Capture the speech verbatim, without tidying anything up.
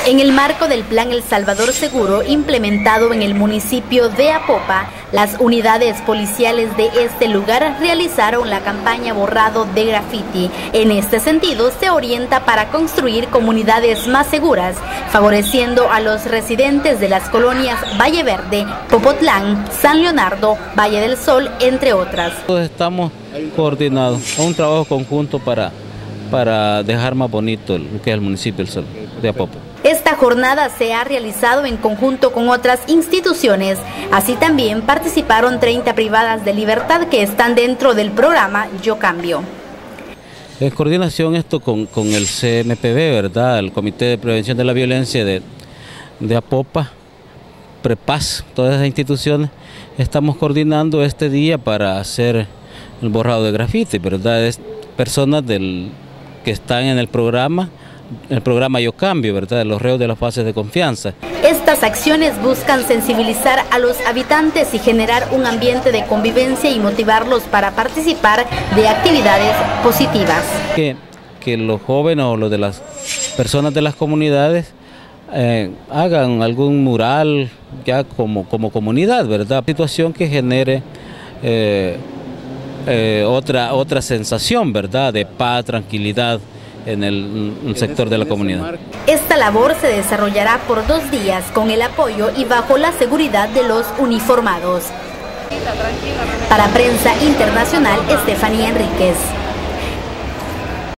En el marco del Plan El Salvador Seguro implementado en el municipio de Apopa, las unidades policiales de este lugar realizaron la campaña Borrado de Graffiti. En este sentido, se orienta para construir comunidades más seguras, favoreciendo a los residentes de las colonias Valle Verde, Popotlán, San Leonardo, Valle del Sol, entre otras. Todos estamos coordinados, un trabajo conjunto para, para dejar más bonito lo que es el municipio de Apopa. Esta jornada se ha realizado en conjunto con otras instituciones. Así también participaron treinta privadas de libertad que están dentro del programa Yo Cambio. En coordinación esto con, con el C M P B, ¿verdad? El Comité de Prevención de la Violencia de, de Apopa, Prepaz, todas esas instituciones, estamos coordinando este día para hacer el borrado de grafiti, ¿verdad? Es personas del, que están en el programa, el programa Yo Cambio, ¿verdad? Los reos de las fases de confianza. Estas acciones buscan sensibilizar a los habitantes y generar un ambiente de convivencia y motivarlos para participar de actividades positivas. Que, que los jóvenes o los de las personas de las comunidades eh, hagan algún mural ya como, como comunidad, ¿verdad? Situación que genere eh, eh, otra, otra sensación, ¿verdad? De paz, tranquilidad en el, el sector de la comunidad. Esta labor se desarrollará por dos días con el apoyo y bajo la seguridad de los uniformados. Para Prensa Internacional, Estefanía Enríquez.